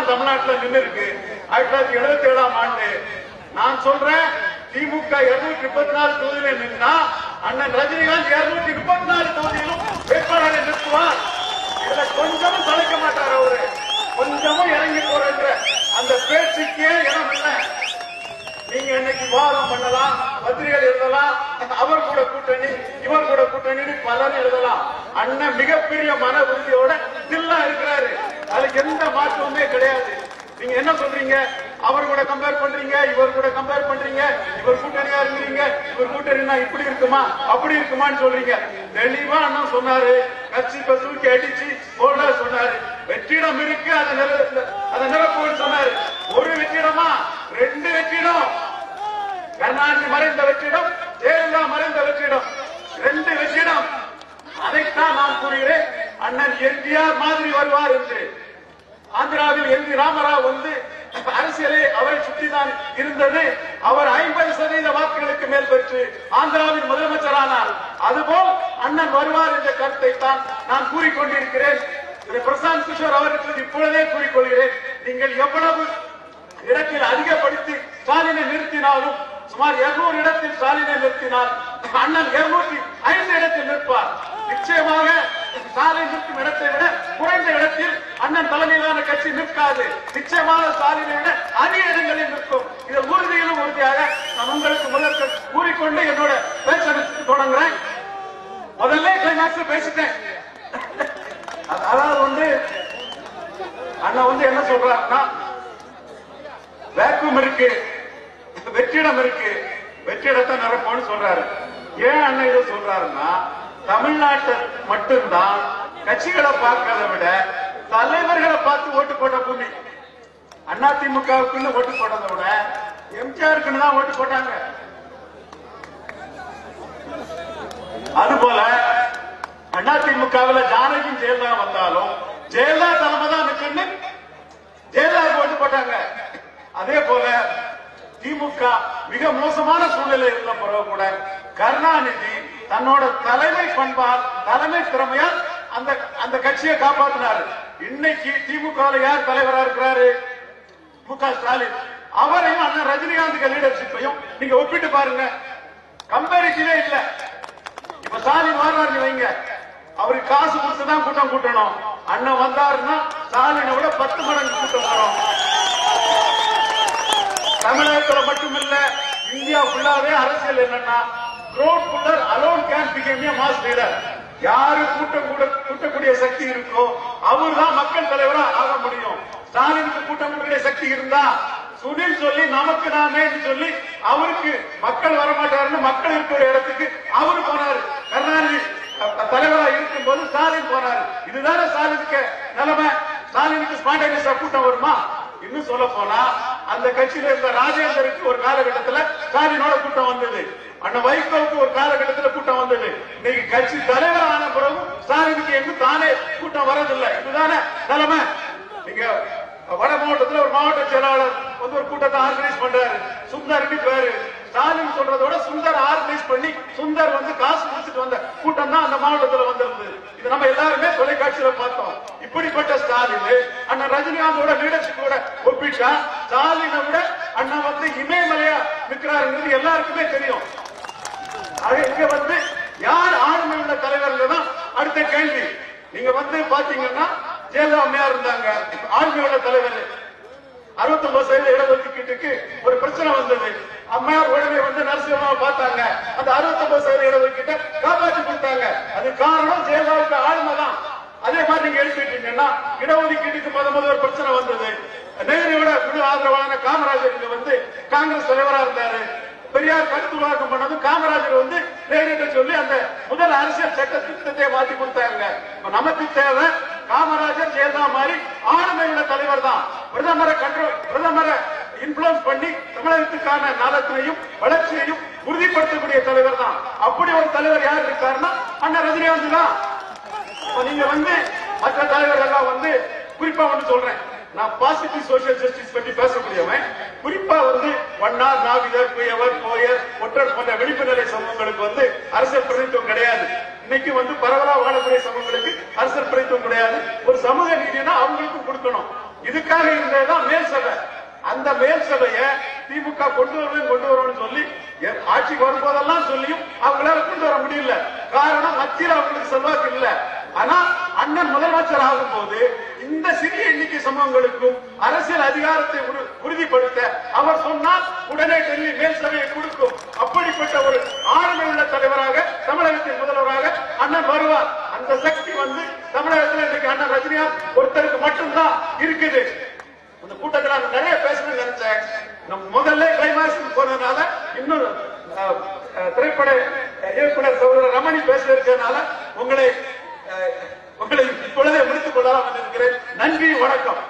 தமிழ்நாட்டில் நின்று இருக்கு. 1977ஆம் ஆண்டு நான் சொல்றேன், திமுக 234 தொகுதியில நின்னா அண்ணன் ரஜினிகாந்த் 234 தொகுதியிலும் வேட்பாளரை நிறுத்துவார். இதுல கொஞ்சமும் தலைக்க மாட்டார். அவரு கொஞ்சமும் இறங்கி போற அந்த பேச்சுக்கே இடம் இல்லை. நீங்க இன்னைக்கு வாதம் பண்ணலாம், பத்திரிகை எழுதலாம், அவர் கூட கூட்டணி இவர் கூட கூட்டணி பலர் எழுதலாம். அண்ணன் மிகப்பெரிய மன உறுதியோட தில்லா இருக்கிறாரு. அதுக்கு எந்த மாற்றமுமே கிடையாது. நீங்க என்ன சொல்றீங்க? அவர் கூட கம்பேர் பண்றீங்க, இவர் கூட கம்பேர் பண்றீங்க, இவர் கூட்டணியா இருக்கிறீங்க, இவர் கூட்டணினா இப்படி இருக்குமா அப்படி இருக்குமான்னு சொல்றீங்க. தெளிவா அண்ணன் சொன்னாரு, கட்சி தூக்கி அடிச்சு போட சொன்னாரு. வெற்றிடம் இருக்கு, அதை நிரப்புன்னு சொன்னாரு. ஒரு வெற்றிடமா 2 வெற்றிடம். கருணாநிதி மறைந்த வெற்றிடம், ஜெயலலிதா மறைந்த வெற்றிடம், 2 வெற்றிடம். அதைத்தான் நான் கூறுகிறேன். அண்ணன் எம்ஜிஆர் மாதிரி வருவார் என்று. ஆந்திராவில் என் டி ராமராவ் வந்து அரசியலே அவரை சுற்றிதான் இருந்தது. அவர் 50% வாக்குகளுக்கு மேல் பெற்று ஆந்திராவின் முதலமைச்சரானார். அதுபோல் அண்ணன் வருவார் என்ற கருத்தை தான் நான் கூறிக்கொண்டிருக்கிறேன். பிரசாந்த் கிஷோர் அவர்களுக்கு இப்பொழுதே கூறிக்கொள்கிறேன், நீங்கள் எவ்வளவு இடத்தில் அதிகப்படுத்தி ஸ்டாலினை நிறுத்தினாலும், சுமார் 200 இடத்தில் ஸ்டாலினை நிறுத்தினால் அண்ணன் 205 இடத்தில் நிற்பார். நிச்சயமாக ஸ்டாலின் நிற்கும் இடத்தை விட குறைந்த இடத்தில் அண்ணன் தலைமையிலான கட்சி நிற்காது. நிச்சயமாக ஸ்டாலினை விட அதிக இடங்களில் நிற்கும். இது உறுதியிலும் உறுதியாக நான் உங்களுக்கு முதல்ல கூறிக்கொண்டு என்னோட பேச்ச தொடங்குறேன். முதல்ல கிளைமாக்ஸ் பேசிட்டேன். அதாவது வந்து அண்ணன் என்ன சொல்றாருன்னா, வேக்கும் இருக்கு, வெற்றிடம் இருக்கு, வெற்றிடத்தை நிரப்போன்னு சொல்றாரு. ஏன் அண்ணன் இதை சொல்றாருன்னா, தமிழ்நாட்டில் மட்டும்தான் கட்சிகளை பார்க்கறத விட தலைவர்களை பார்த்து ஓட்டு போட்ட பூமி. அதிமுகவுக்குன்னு ஓட்டு போட்டதை விட எம்ஜிஆருக்குன்னு தான் ஓட்டு போட்டாங்க. அதுபோல அதிமுகவில் ஜானகி ஜெயலலிதா வந்தாலும் ஜெயலலிதா தலைமை தான் நிற்கன்னு ஜெயலலிதா ஓட்டு போட்டாங்க. அதே போல திமுக மிக மோசமான சூழ்நிலை இருந்த பிறகு கூட கருணாநிதி தன்னோட தலைமை பண்பால், தலைமை திறமையால் அந்த கட்சியை காப்பாற்றினார். இன்னைக்கு திமுக யார் தலைவரா இருக்கிறாரு? மு.க. ஸ்டாலின். அவரையும் அண்ணன் ரஜினிகாந்த் லீடர்ஷிப்பையும் நீங்க ஒப்பிட்டு பாருங்க, கம்பேரிட்டிவே இல்ல. இப்ப ஸ்டாலின் வர்றாரு வைங்க, அவருக்கு காசு கொடுத்துதான் கூட்டம் கூட்டணும். அண்ணன் வந்தாருன்னா ஸ்டாலினை விட 10 மடங்கு கூட்டம் வரும். தமிழகத்தில் மட்டுமில்ல, இந்தியா ஃபுல்லாவே அரசியல் என்னன்னா, crowd puller alone can become a mass leader. யாரு கூட்டக்கூடிய சக்தி இருக்கோ அவர் தான் மக்கள் தலைவரா ஆக முடியும். ஸ்டாலினுக்கு கூட்டக்கூடிய சக்தி இருந்தா சுனில் சொல்லி நமக்கு நாமே சொல்லி அவருக்கு மக்கள் வரமாட்டாருன்னு மக்கள் இருக்கிற இடத்துக்கு அவரு போனாரு. கருணாநிதி தலைவரா இருக்கும் போது ஸ்டாலின் போனாரு. இதுதானே ஸ்டாலினுக்கு நிலைமை. ஸ்டாலினுக்கு ஸ்பான்டேனியஸா கூட்டம் வருமா? இன்னும் சொல்ல போனா அந்த கட்சியில இருந்த ராஜேந்தருக்கு ஒரு காலகட்டத்தில் ஸ்டாலினோட கூட்டம் வந்தது. அண்ணன் வைகோவுக்கு ஒரு காலகட்டத்தில் கூட்டம் வந்தது. இன்னைக்கு கட்சி தலைவர் ஆன பிறகு ஸ்டாலினுக்கு எங்கும் தானே கூட்டம் வரதில்லை. இதுதானே நிலைமை. நீங்க வட மாவட்டத்தில் ஒரு மாவட்ட செயலாளர் வந்து ஒரு கூட்டத்தை ஆர்கனைஸ் பண்றாரு, சுந்தர் பேரு. ஸ்டாலின் சொல்றதோட சுந்தர் ஆர்கனைஸ் பண்ணி சுந்தர் வந்து காசு கொடுத்துட்டு வந்த கூட்டம் தான் அந்த மாவட்டத்தில் வந்திருந்தது. இது நம்ம எல்லாருமே தொலைக்காட்சியில பார்த்தோம். இப்படிப்பட்ட ஸ்டாலின் அண்ணன் ரஜினிகாந்தோட லீடர்ஷிப்போட ஒப்பிட்டா ஸ்டாலினை விட அண்ணன் வந்து இமயமலையா நிற்கிறாருங்கிறது எல்லாருக்குமே தெரியும். இங்க வந்து யார் ஆளுமை உள்ள தலைவர்கள் தான் அடுத்த கேள்வி. நீங்க வந்து பாத்தீங்கன்னா ஜெயலலிதா அம்மையார் இருந்தாங்க, ஆளுமை உள்ள தலைவர். 69% இடஒதுக்கீட்டுக்கு ஒரு பிரச்சனை வந்தது. அம்மையார் உடனே வந்து நரசிம்மராவை பார்த்தாங்க, அந்த 69% இடஒதுக்கீட்டை காப்பாற்றி கொடுத்தாங்க. அது காரணம் ஜெயலலிதாவுக்கு ஆளுமை தான். அதே மாதிரி நீங்க எடுத்துக்கிட்டீங்கன்னா இடஒதுக்கீட்டுக்கு முதல் ஒரு பிரச்சனை வந்தது. நேருவோட முழு ஆதரவான காமராஜர் இங்க வந்து காங்கிரஸ் தலைவரா இருந்தாரு. பெரியார் கருத்துருவாக்கம் பண்ணதும் காமராஜர் வந்து நேரிட்ட சொல்லி அந்த முதல் அரசியல் சட்ட திட்டத்தை மாற்றி கொடுத்தாங்க. நமக்கு தேவை காமராஜர் ஜெயலலிதா மாதிரி ஆளுமை உள்ள தலைவர் தான். பிரதமரை இன்ஃபுளுன்ஸ் பண்ணி தமிழகத்துக்கான நலத்தினையும் வளர்ச்சியையும் உறுதிப்படுத்தக்கூடிய தலைவர் தான். அப்படி ஒரு தலைவர் யார் இருக்காருன்னா அண்ணன் ரஜினிகாந்த் தான். நீங்க வந்து மற்ற தலைவர்கள் எல்லாம் வந்து குறிப்பா வந்து சொல்றேன், நான் பாசிட்டிவ் சோசியல் ஜஸ்டிஸ் பற்றி பேசக்கூடியவன். குறிப்பா வந்து வண்ணார், நாவிதர், குயவர், கோயர், ஒற்றர் போன்ற விழிப்பு நிலை சமூகங்களுக்கு வந்து அரசியல் பிரதித்துவம் கிடையாது. இன்னைக்கு வந்து பரவலா வாழக்கூடிய சமூகங்களுக்கு அரசியல் பிரதித்துவம் கிடையாது. ஒரு சமூக நீதினா அவங்களுக்கும் கொடுக்கணும். இதுக்காக இருந்ததுதான் மேல் சபை. அந்த மேல் சபையை திமுக கொண்டு வருவோம்னு சொல்லி ஆட்சிக்கு வரும்போதெல்லாம் சொல்லியும் அவங்களால கொண்டு வர முடியல. காரணம் மத்தியில் அவங்களுக்கு செல்வாக்கு இல்ல. ஆனா அண்ணன் முதலமைச்சர் ஆகும் போது இந்த சிறிய எண்ணிக்கை சம்பவங்களுக்கும் அரசியல் அதிகாரத்தை உறுதிப்படுத்த அவர் சொன்னால் உடனே டெல்லி மேல் சபையை கொடுக்கும். அப்படிப்பட்ட ஒரு ஆளுமை உள்ள தலைவராக தமிழகத்தின் முதல்வராக அண்ணன் வருவார். அந்த சக்தி தமிழகத்தில் இன்னைக்கு அண்ணன் ரஜினிகாந்த் ஒருத்தருக்கு மட்டும்தான் இருக்குது. இந்த கூட்டத்தில் நான் நிறைய பேசணும்னு நினைச்சேன். முதல்ல கிளைமாக்ஸ் போனதுனால இன்னொரு திரைப்பட இயக்குனர் சகோதரர் ரமணி பேச இருக்கிறதுனால உங்களை இப்பொழுதே முடித்துக் கொள்ளலாம் இருக்கிறேன். நன்றி, வணக்கம்.